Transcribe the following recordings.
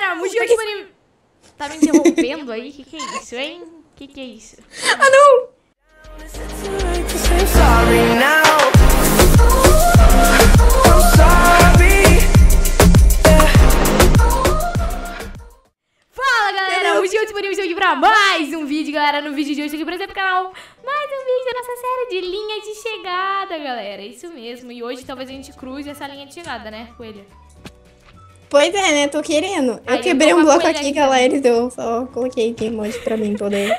galera, Mugi disponível. Tá me interrompendo aí? Que é isso, hein? Que é isso? Ah, não! Fala, galera, Mugi disponível, estou aqui pra mais um vídeo, galera. No vídeo de hoje, estou aqui pra trazer pro canal mais um vídeo da nossa série de linha de chegada, galera. Isso mesmo, e hoje talvez a gente cruze essa linha de chegada, né, Coelha? Pois é, né? Tô querendo. Aí Eu quebrei um bloco aqui, aqui galera. Então eu só coloquei aqui emoji pra mim poder.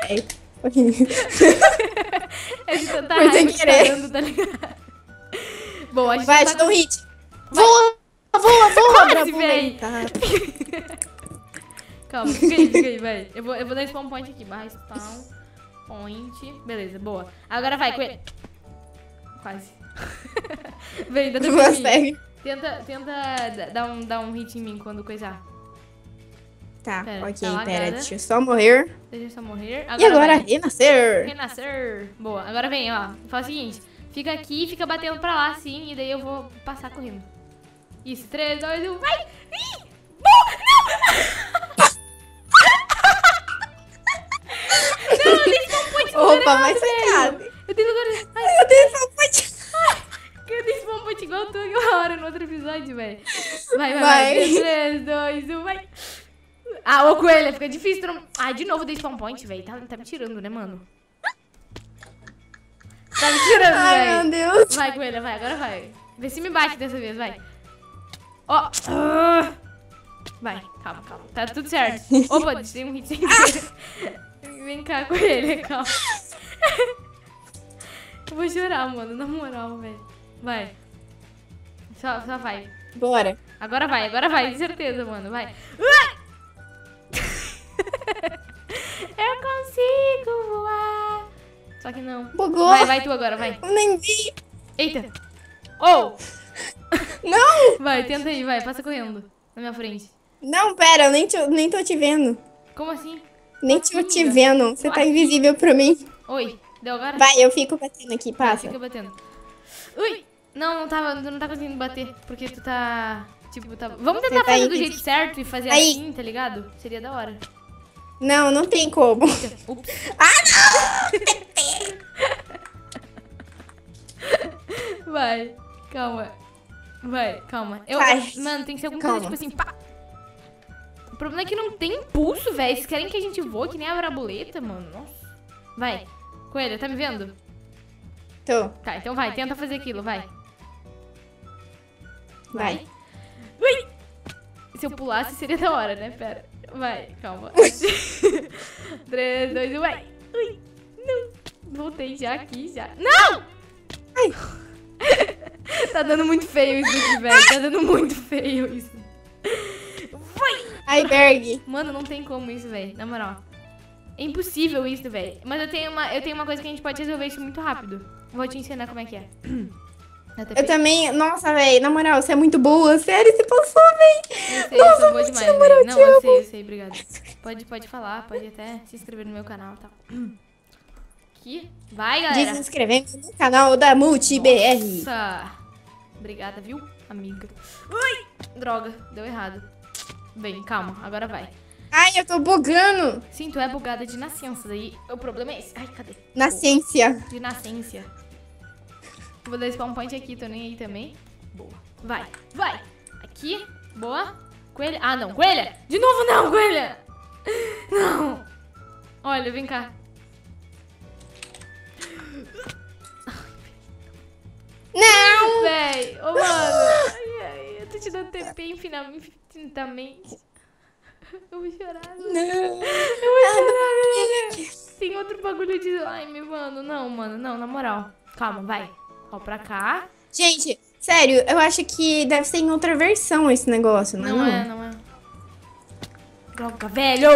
É de tanta Foi sem raiva que tá querer. dando, tá ligado? Bom, a gente Vai, tá te dou um com- hit. Voa! Voa, voa! Quase, pra véi. aproveitar. Calma, fica aí, vai. Eu vou dar spawn point aqui. Barra spawn point. Beleza, boa. Agora vai, Coelho. Quase. Vem, dá Mas mim. pega. Tenta dar um hit em mim quando coisar. Tá, Pera, ok, tá pera. lagada. Deixa eu só morrer. Deixa eu só morrer. E agora, vai. renascer. Renascer. Boa, agora vem, ó. Faz o seguinte. Fica aqui, fica batendo pra lá, assim. E daí eu vou passar correndo. Isso, 3, 2, 1, vai! Ih! Não, eu dei spawn point no lugar Opa, errado, mas você velho. cabe. Eu dei lugar... Ai, Meu Deus, só pode. eu dei spawn point igual tu aquela hora no outro episódio, velho. Vai. Vai. 3, 2, 1, vai. Ah, ô Coelho, fica difícil. Tu não... Ah, de novo dei spawn point, velho. Tá me tirando, né, mano? Tá me tirando, Ai, velho. meu Deus. Vai, Coelho, vai. Agora vai. Vê se me bate dessa vez, vai. Ó. Ah. Vai, calma. Tá tudo certo. Opa, deixei um hit sem querer. Vem cá, Coelho, calma. Eu vou chorar, mano, na moral, velho. Vai. Só vai. Bora. Agora vai, de certeza, mano, vai. Eu consigo voar. Só que não. Bugou. Vai tu agora, vai. Eu nem vi. Eita. Oh! Não. Vai, tenta aí, vai, passa correndo. Na minha frente. Não, pera, eu nem tô te vendo. Como assim? Nem tô te vendo. Você tá invisível pra mim. Oi, deu agora? Vai, eu fico batendo aqui, passa. Fica batendo. Ui! Não, tu não tá conseguindo bater. Porque tu tá... Tipo, tá... Vamos tentar Você tá fazer do aí. jeito certo e fazer Aí. assim, tá ligado? Seria da hora. Não, não tem como. Ups. Vai, calma. Vai, calma. Vai. Mano, tem que ser alguma Calma. coisa tipo assim, pá. O problema é que não tem impulso, velho. Vocês querem que a gente voe que nem a braboleta, mano? Nossa. Vai. Coelho, tá me vendo? Tô. Tá, então vai. Tenta fazer aquilo, vai. Vai. Ui! Se eu pulasse, seria da hora, né? Pera. Vai, calma. 3, 2, 1, vai. Ui! Não. Voltei já aqui, já. Não! Ai. Tá dando muito feio isso aqui, velho. Tá dando muito feio isso. Ai, Berg. Mano, não tem como isso, velho. Na moral. É impossível isso, velho. Mas eu tenho uma coisa que a gente pode resolver isso muito rápido. Vou te ensinar como é que é. Eu também. Nossa, velho, na moral, você é muito boa. Sério, você passou, velho. Eu sei, eu sou boa demais, velho. Não, eu sei, obrigada. Pode falar, pode até se inscrever no meu canal e tal. Aqui. Vai, galera. Desinscrevendo no canal da MultiBR. Nossa. Obrigada, viu, amiga? Ui! Droga, deu errado. Vem, calma, agora vai. Ai, eu tô bugando. Sim, tu é bugada de nascença, daí o problema é esse. Ai, cadê? Na ciência. De nascença. Vou dar spawn point aqui, tô nem aí também. Boa. Vai. Aqui, boa. Coelha. Ah, não, coelha. De novo não, coelha. Não. Olha, vem cá. Não. Véi, ô mano. Ai, eu tô te dando TP infinitamente. Eu vou chorar. Não. Eu vou chorar, velho. Tem outro bagulho de slime, mano. Não, mano, não, na moral. Calma, vai. Ó, pra cá. Gente, sério, eu acho que deve ser em outra versão esse negócio, não, Não é, não é. Droga, velho!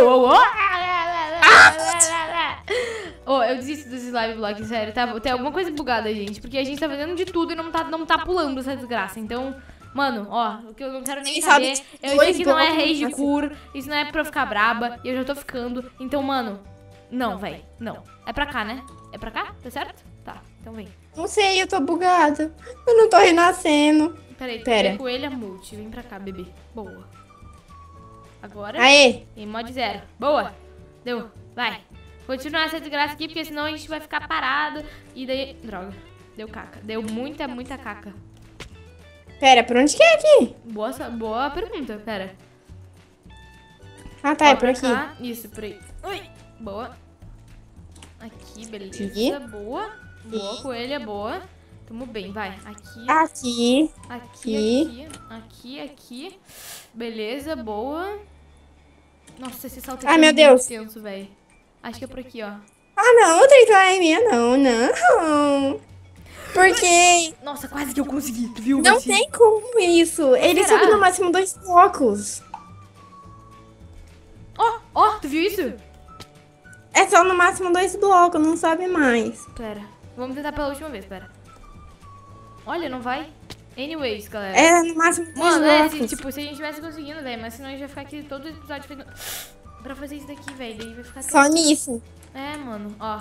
Ô, eu desisto dos slime blocks, sério. Tá, tem alguma coisa bugada, gente. Porque a gente tá fazendo de tudo e não tá pulando essa desgraça. Então, mano, ó, o que eu não quero nem saber. Eu sei que não é rage cure, isso não é pra eu ficar braba. E eu já tô ficando. Então, mano, não, velho. Não. É pra cá, né? É pra cá? Tá certo? Tá, então vem. Não sei, eu tô bugada. Eu não tô renascendo. Peraí, Pera. coelha multi. Vem pra cá, bebê. Boa. Agora. Aê. Em mod 0. Boa. Deu. Vai. Continuar essa desgraça aqui, porque senão a gente vai ficar parado. E daí... Droga. Deu caca. Deu muita caca. Pera, por onde que é aqui? Boa pergunta. Pera. Ah, tá. É por aqui. Cá. Isso, por aí. Ui. Boa. Aqui, beleza. Aqui. Boa. Boa, coelha. Boa. Tamo bem, vai. Aqui. Aqui. Beleza, boa. Nossa, esse salto aqui meu Deus. Tenso, velho. Acho que é por aqui, ó. Ah, não. O trem slime. Não. Porque... Nossa, quase que eu consegui, tu viu? Não tem como isso. Ele sobe no máximo 2 blocos. Ó, tu viu isso? É só no máximo 2 blocos, não sobe mais. Pera, vamos tentar pela última vez, pera. Olha, não vai. Anyways, galera. É no máximo 2 blocos. Tipo, se a gente tivesse conseguindo, velho, mas senão a gente vai ficar aqui todo episódio fazendo... Pra fazer isso daqui, velho, daí vai ficar... Só nisso. É, mano, ó.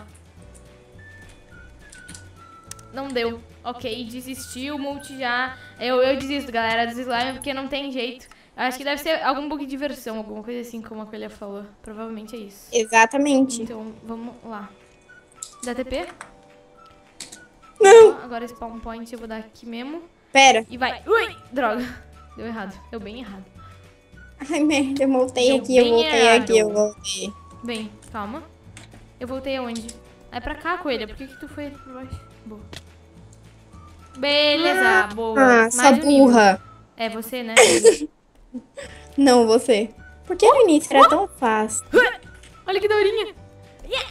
Não deu. Ok, desistiu, multi já. Eu desisto, galera, do slime, porque não tem jeito. Eu acho que deve ser algum bug de diversão, alguma coisa assim, como a Coelha falou. Provavelmente é isso. Exatamente. Então, vamos lá. Dá TP? Não. Agora spawn point eu vou dar aqui mesmo. Pera. E vai. Ui, droga. Deu errado. Deu bem errado. Ai, merda, eu voltei Deu aqui, eu bem voltei errado. aqui, eu voltei. Bem, calma. Eu voltei aonde? É pra cá, Coelha. Por que tu foi pra baixo? Boa. Beleza, boa. Ah, Mais sua um nível. burra. É você, né? Não, você. Por que no início era tão fácil? Olha que daurinha. Yeah.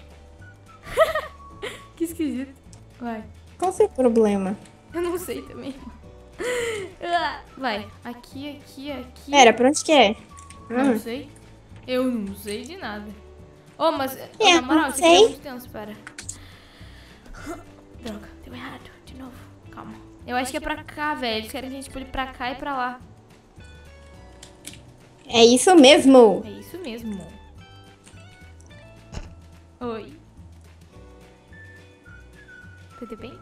Que esquisito. Vai. Qual o seu problema? Eu não sei também. Vai. Aqui. Pera, por onde que é? Não sei. Eu não sei de nada. Oh, mas É, na moral, não isso aqui é sei. muito tenso, pera. Droga, deu errado. De novo. Calma. Eu acho que é pra cá, velho. Eles querem que a gente pule pra cá e pra lá. É isso mesmo. É isso mesmo. Oi. Tudo bem?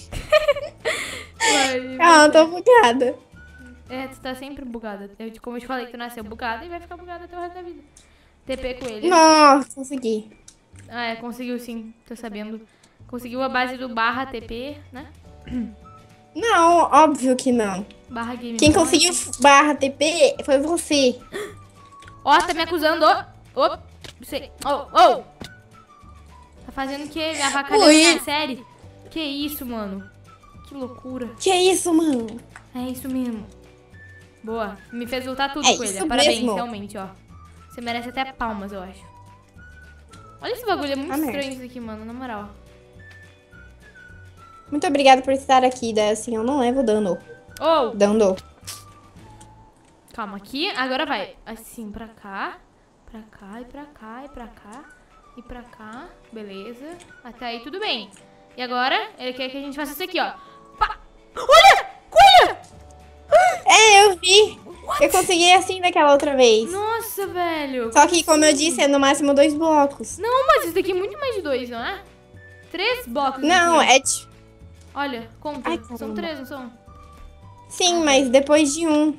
Calma, eu tô bugada. É, tu tá sempre bugada. Como eu te falei, tu nasceu bugada e vai ficar bugada até o resto da vida. TP com ele. Nossa, consegui. Ah, é, conseguiu sim, tô sabendo. Conseguiu a base do barra TP, né? Não, óbvio que não. Barra game. Quem conseguiu barra TP foi você. Ó, tá me acusando, ó. Sei. Tá fazendo o quê? Me avacalhando na série? Que isso, mano? Que loucura. Que isso, mano? É isso mesmo. Boa. Me fez voltar tudo, É Coelha. isso Parabéns, mesmo. realmente, ó. Você merece até palmas, eu acho. Olha esse bagulho, é muito merda. estranho isso aqui, mano, na moral. Muito obrigada por estar aqui, daí assim eu não levo dano. Oh! Dando. Calma, aqui. Agora vai. Assim, pra cá. Pra cá, e pra cá, e pra cá. E pra cá. Beleza. Até aí, tudo bem. E agora, ele quer que a gente faça isso aqui, ó. Pá! Olha! Coelha! É, eu vi. Eu consegui assim daquela outra vez. Nossa, velho. Só que, como eu disse, é no máximo 2 blocos. Não, mas isso daqui é muito mais de 2, não é? 3 blocos. Não, aqui. é... Olha, conta. Ai, são caramba. 3, não são? Sim, mas depois de um.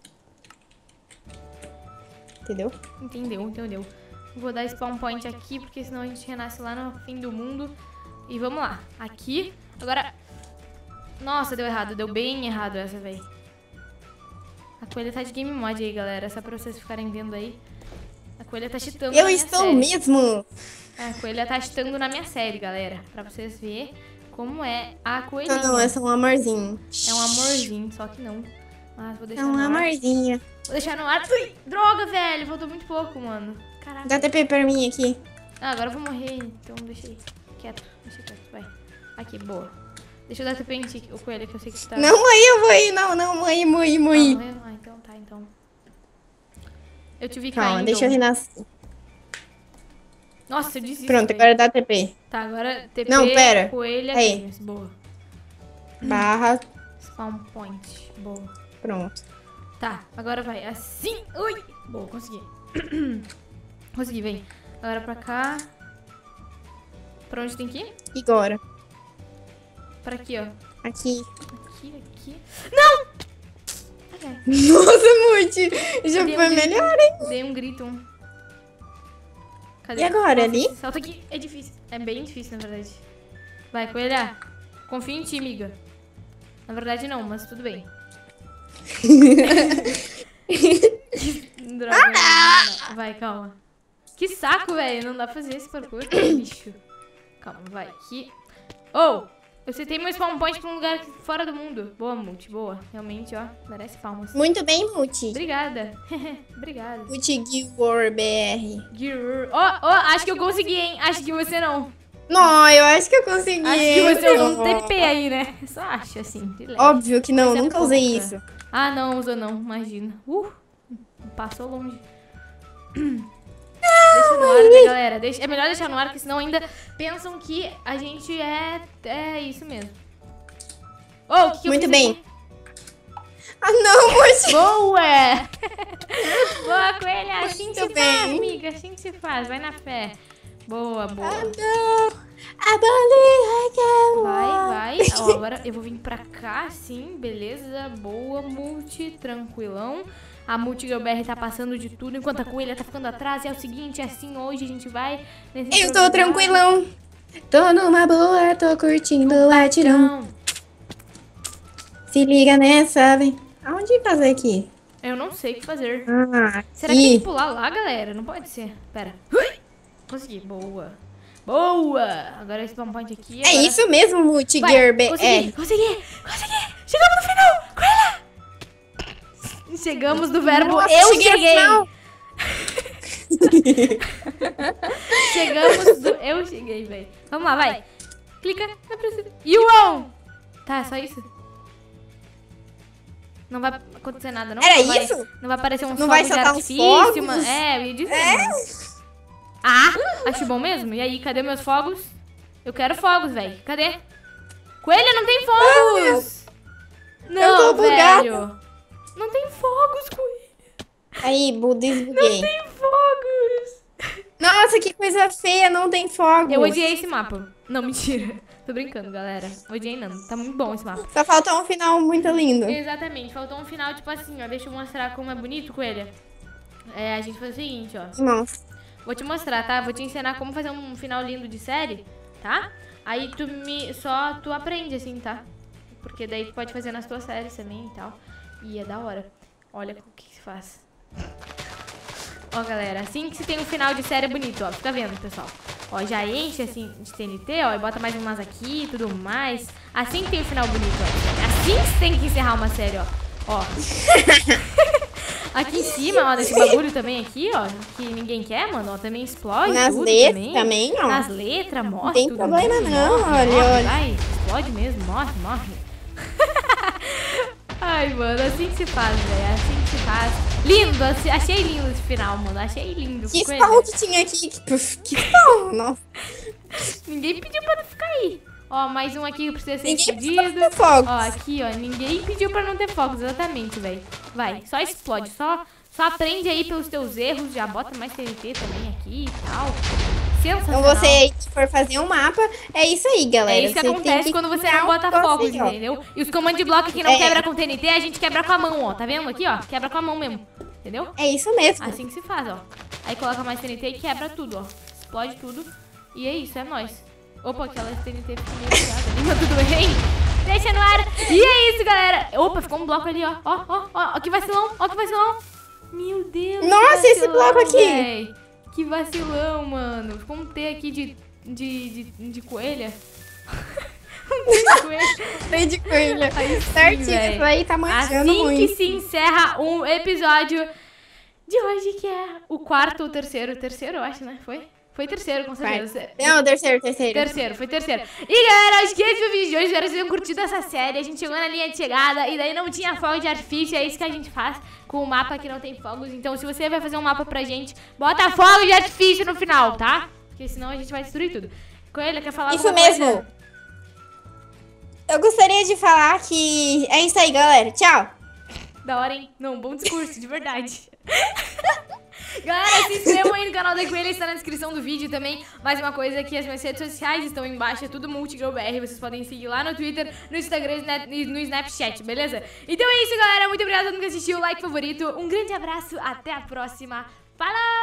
Entendeu? Entendeu. Vou dar spawn point aqui, porque senão a gente renasce lá no fim do mundo. E vamos lá. Aqui. Agora... Nossa, deu errado. Deu bem errado essa, velho. A Coelha tá de game mod aí, galera. Só pra vocês ficarem vendo aí. A Coelha tá cheatando Eu na minha estou série. mesmo. A Coelha tá cheatando na minha série, galera. Pra vocês verem como é a Coelhinha. Não, é só um amorzinho. É um amorzinho, só que não. Mas vou deixar É um no ar. amorzinho. Vou deixar no ar. Ui, droga, velho. Faltou muito pouco, mano. Caraca. Dá TP pra mim aqui. Ah, agora eu vou morrer, então deixa aí. Quieto, deixa quieto, vai. Aqui, boa. Deixa eu dar TP em ti, o Coelho, que eu sei que você tá... Não, mãe, eu vou ir. Não, mãe. morreu? Ah, então tá, então. Eu te vi Calma, caindo. deixa eu renascer. Nossa, eu desisto. Pronto, velho. agora dá TP. Tá, agora TP, Não, pera. Coelha, Aí. games, boa. Barra. Spawn point, boa. Pronto. Tá, agora vai assim. Ui, boa, consegui. Consegui, vem. Agora pra cá. Pra onde tem que ir? E agora? Pra aqui, ó. Aqui. Aqui. Não! velho. Nossa, Muti. Já foi melhor, hein? Dei um grito. Cadê? E agora, ali? Salta aqui. É difícil. É bem difícil, na verdade. Vai, coelha. Confia em ti, amiga. Na verdade, não, mas tudo bem. Droga. Não. Vai, calma. Que saco, velho. Não dá pra fazer esse parkour, bicho. Calma, vai. Aqui. Oh! Eu citei meu spawn point pra um lugar fora do mundo. Boa, Multi, boa. Realmente, ó, merece palmas. Muito bem, Muti. Obrigada. Obrigada. Muti Gilmore BR. Ó, acho que eu consegui, hein? Acho que você não. Não, eu acho que eu consegui. Acho que você usou um TP aí, né? Só acho, assim, de leve. Óbvio que não, Mas é nunca usei pouca. isso. Ah, não, usou não, imagina. Passou longe. Deixa no ar, né, galera? É melhor deixar no ar, porque senão ainda pensam que a gente é isso mesmo. Oh, que Muito eu bem. Aqui? Ah, não, Muti. Boa! Boa, coelha. Assim que se Muito faz, bem. amiga. Assim que se faz. Vai na fé. Boa, boa. Ah, não. I believe I can Vai. Ó, agora eu vou vir pra cá, sim. Beleza. Boa, Multi. Tranquilão. A Multi BR tá passando de tudo, enquanto a coelha tá ficando atrás. É o seguinte, assim, hoje a gente vai... Eu tô tranquilão. Tô numa boa, tô curtindo o latirão. Se liga nessa, vem. Aonde fazer aqui? Eu não sei o que fazer. Ah, Será que tem que pular lá, galera? Não pode ser. Pera. Consegui. Boa. Boa! Agora esse spawn point aqui. É agora... isso mesmo, Multi Vai, Gerber. consegui! Chegamos no final! Coelha! Chegamos do verbo Nossa, eu cheguei no cheguei! final. Chegamos do eu cheguei, velho. Vamos lá, vai. Clica. Não precisa. You won! Tá, é só isso? Não vai acontecer nada, não? Era Não vai- isso? Não vai aparecer uns Não vai fogos de soltar uns artifício, fogos? mano. É, eu ia dizer. mano. Acho bom mesmo. E aí, cadê meus fogos? Eu quero fogos, velho. Cadê? Coelha, não tem fogos! Eu Não, tô bugada. velho. Não tem fogos, coelha. Aí, desbuguei. Tem fogos. Nossa, que coisa feia, não tem fogo. Eu odiei esse mapa. Não, mentira. Tô brincando, galera. Odiei não. Tá muito bom esse mapa. Só falta um final muito lindo. Exatamente. Faltou um final, tipo assim, ó. Deixa eu mostrar como é bonito, coelha. A gente faz o seguinte, ó. Nossa. Vou te mostrar, tá? Vou te ensinar como fazer um final lindo de série, tá? Aí só tu aprende, assim, tá? Porque daí tu pode fazer nas tuas séries também e tal. E é da hora. Olha o que se faz. Ó, galera, assim que se tem um final de série bonito, ó. Fica vendo, pessoal. Ó, já enche, assim, de TNT, ó. E bota mais umas aqui e tudo mais. Assim que tem um final bonito, ó. Assim que se tem que encerrar uma série, ó. Ó. Aqui em cima, ó, desse bagulho também aqui, ó. Que ninguém quer, mano, ó. Também explode Nas tudo letras também, ó. Nas letras, morre Não tem tudo problema mesmo, não, morre, olha. Vai, explode mesmo, morre. Ai, mano, assim que se faz, velho. Assim que se faz. Lindo, achei lindo esse final, mano. Achei lindo. Que Ficou spawn que tinha aqui? Que spawn? Nossa. Ninguém pediu pra tu ficar aí. Ó, mais um aqui que precisa ser Ninguém explodido. pediu pra ter fogos. Ó, aqui, ó. Ninguém pediu pra não ter fogos, exatamente, velho. Vai, só explode. Só aprende aí pelos teus erros. Já bota mais TNT também aqui e tal. Sensacional. Então você que for fazer um mapa, é isso aí, galera. É isso que Você tem acontece quando você criar não um bota negócio fogos, aí, ó. entendeu? E os comandos de bloco que não É. quebra com TNT, a gente quebra com a mão, ó. Tá vendo aqui, ó? Quebra com a mão mesmo. Entendeu? É isso mesmo. Assim que se faz, ó. Aí coloca mais TNT e quebra tudo, ó. Explode tudo. E é isso, é nóis. Opa, aquela TNT ficou meio ligada ali, mas tudo bem. Deixa no ar. E é isso, galera. Opa, ficou um bloco ali, ó. Ó, que vacilão, ó, que vacilão. Meu Deus. Nossa, que esse vacilão, bloco aqui. véi. Que vacilão, mano. Ficou um T aqui de coelha. Um T de coelha. Tem de coelha. Aí sim, Certinho, véi. isso aí tá manchando Assim muito. que se encerra um episódio de hoje, que é o quarto ou terceiro. Terceiro, eu acho, né? Foi terceiro, com certeza. Não, terceiro. Foi terceiro. E galera, acho que esse foi o vídeo de hoje. Espero que vocês tenham curtido essa série. A gente chegou na linha de chegada e daí não tinha fogo de artifício. É isso que a gente faz com o mapa que não tem fogos. Então, se você vai fazer um mapa pra gente, bota fogo de artifício no final, tá? Porque senão a gente vai destruir tudo. Coelha, quer falar Isso alguma mesmo. coisa? Eu gostaria de falar que é isso aí, galera. Tchau. Da hora, hein? Não, bom discurso, de verdade. Galera, se inscrevam aí no canal da Coelha, está na descrição do vídeo também. Mais uma coisa que as minhas redes sociais estão embaixo, é tudo MultiGirlBR. Vocês podem seguir lá no Twitter, no Instagram e no Snapchat, beleza? Então é isso, galera. Muito obrigada a todo mundo que assistiu. Like, favorito. Um grande abraço. Até a próxima. Falou!